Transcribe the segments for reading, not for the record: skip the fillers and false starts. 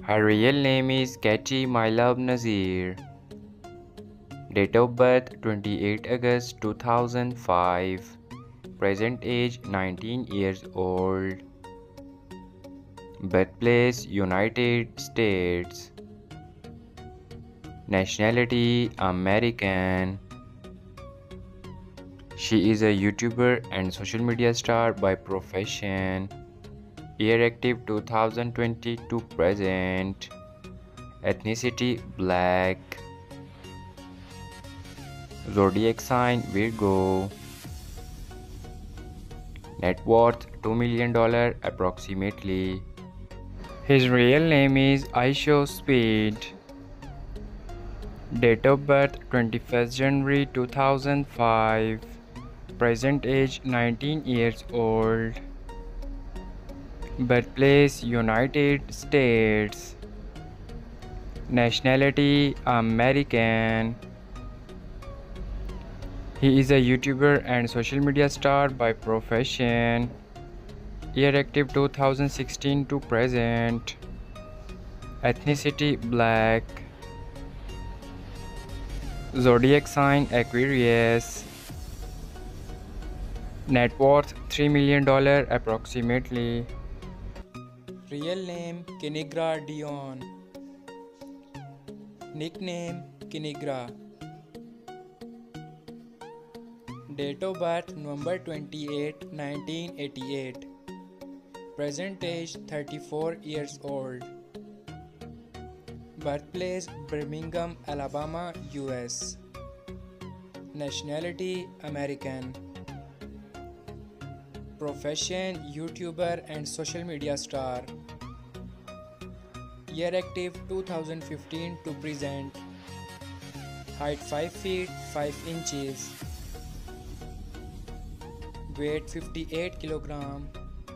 Her real name is Katie Mylove Nazir. Date of birth 28 August 2005. Present age 19 years old. Birthplace United States. Nationality American. She is a YouTuber and social media star by profession. Year active 2020 to present. Ethnicity Black. Zodiac sign Virgo. Net worth $2 million approximately. His real name is Aisho Speed. Date of birth 21st January 2005. Present age 19 years old. Birthplace United States. Nationality American. He is a YouTuber and social media star by profession. Year active 2016 to present. Ethnicity Black. Zodiac sign Aquarius. Net worth $3 million approximately. Real name Kinigra Dion. Nickname Kinigra. Date of birth November 28, 1988. Present age 34 years old. Birthplace Birmingham, Alabama, US. Nationality American. Profession YouTuber and social media star. Year active 2015 to present. Height 5 feet 5 inches. Weight 58 kilogram.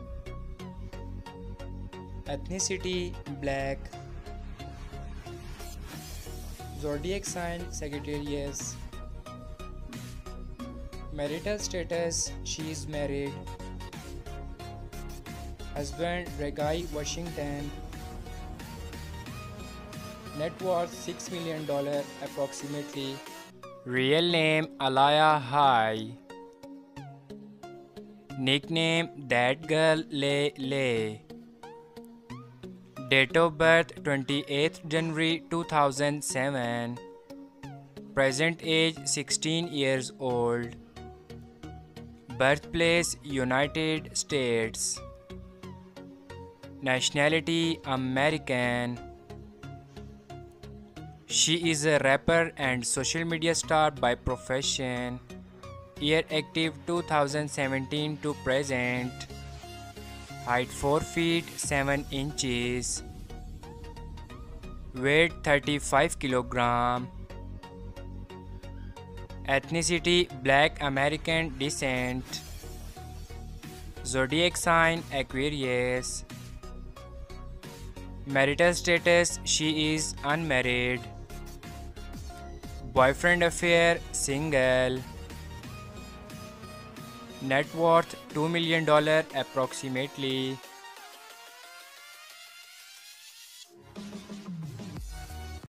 Ethnicity Black. Zodiac sign Sagittarius. Marital status she is married. Husband Regai Washington. Net worth $6 million approximately. Real name Alaya Hai. Nickname That Girl Lay Lay. Date of birth 28th January 2007. Present age 16 years old. Birthplace United States. Nationality American. She is a rapper and social media star by profession. Year active 2017 to present. Height 4 feet 7 inches. Weight 35 kilogram. Ethnicity Black American descent. Zodiac sign Aquarius. Marital status she is unmarried. Boyfriend affair single. Net worth $2 million approximately.